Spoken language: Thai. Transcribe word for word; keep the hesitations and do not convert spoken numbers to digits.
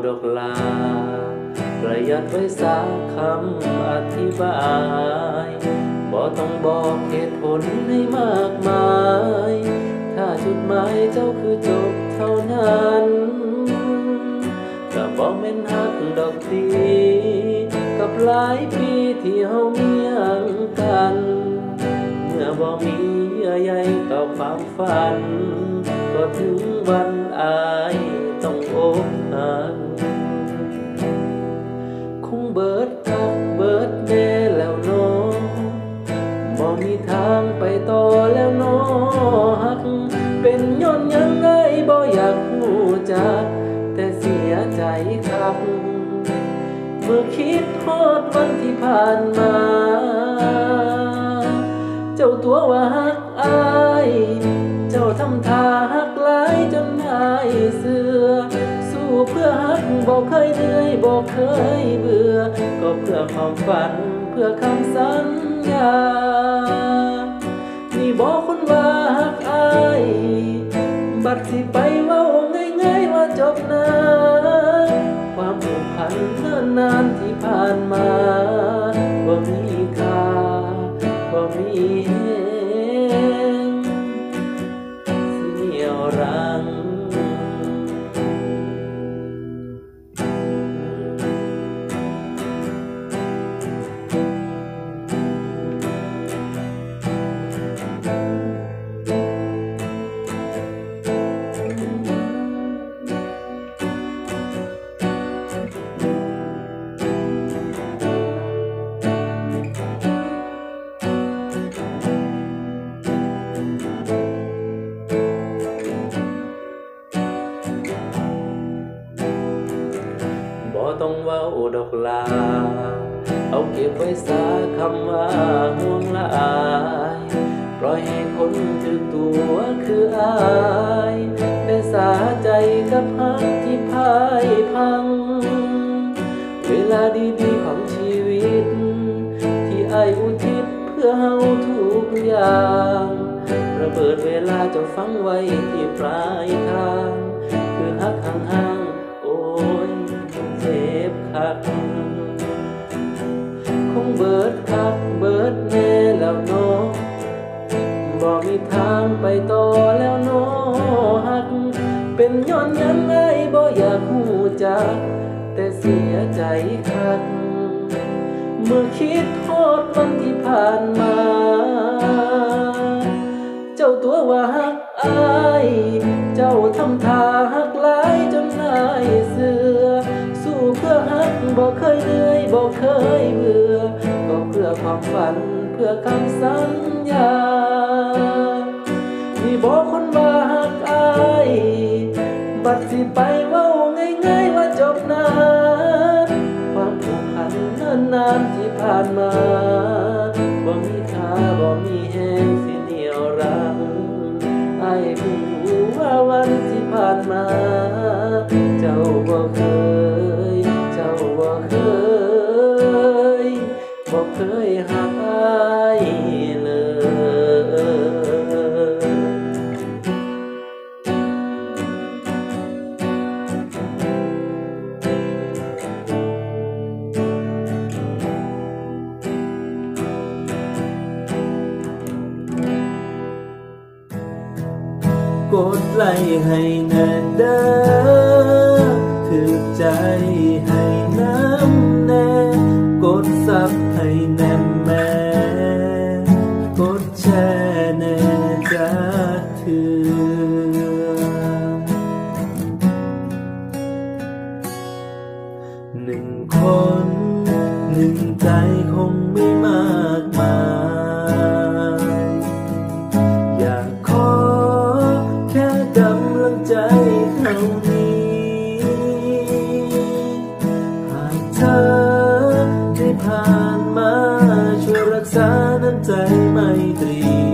ดอกลาประหยัดไว้สักคำอธิบายบ่ต้องบอกเหตุผลให้มากมายถ้าจุดหมายเจ้าคือจบเท่านั้นก็บ่แม่นฮักดอกดีกับหลายปีที่เฮามีหยังกันเมื่อบ่มีเยื่อใยต่อความฝันก็ถึงวันอายต้องอกหักคงเบิดกักเบิดแน่แล้วเนาะบ่มีทางไปต่อแล้วเนาะฮักเป็นย้อนหยังไงบ่อยากฮู้จักแต่เสียใจครับเมื่อคิดฮอดวันที่ผ่านมาเจ้าตัวว่าฮักอายเจ้าทำท่าฮักหลายจนอายเสือสู้เพื่อฮักบ่เคยเหนื่อยบ่เคยเบื่อก็เพื่อความฝันเพื่อคำสัญญานี่บอกคนว่าฮักอายบัดสิไปเว้าง่ายๆว่าจบนะความผูกพันนานๆที่ผ่านมาบ่มีค่าบ่มีแฮงสิเหนี่ยวรั้งบ่ต้องเว้าดอกลาเอาเก็บไว้ซะคำว่าห่วงหลายปล่อยให้คนถือตัวคืออายได้สาใจกับฮักที่พ่ายพังเวลาดีๆของชีวิตที่อายอุทิศเพื่อเฮาทุกอย่างระเบิดเวลาจะฟังไว้ที่ปลายทางคือฮักห่างๆโอ้ยเจ็บคักคงเบิดคักเบิดแน่แล้วเนาะบ่มีทางไปต่อแล้วเนาะฮักเป็นย้อนหยังไงบ่อยากฮู้จักแต่เสียใจคักเมื่อคิดฮอดวันที่ผ่านมาเจ้าตัวว่าฮักอายเจ้าทำท่าฮักหลายจนอายเสือสู้เพื่อฮักบ่เคยเหนื่อยบ่เคยเบื่อก็เพื่อความฝันเพื่อคำสัญญานี่บอกคนว่าฮักอายบัดสิไปเว้าง่ายๆว่าจบนะความผูกพันนานๆที่ผ่านมาบ่มีค่าบ่มีแฮงสิเหนี่ยวรั้งอายเพิ่งรู้ว่าวันที่ผ่านมาเจ้าบ่เคยเจ้าบ่เคยบ่เคยฮักอายเลยกดไลค์ให้แน่เด้อถือใจให้น้ำแน่กดซับให้แน่แม่กดแชร์แน่จ้าเถื่อหนึ่งคนหนึ่งใจคงไม่มากมายอยากขอแค่กำลังใจเท่านี้หากเธอได้ผ่านมาช่วยรักษาน้ำใจไมตรี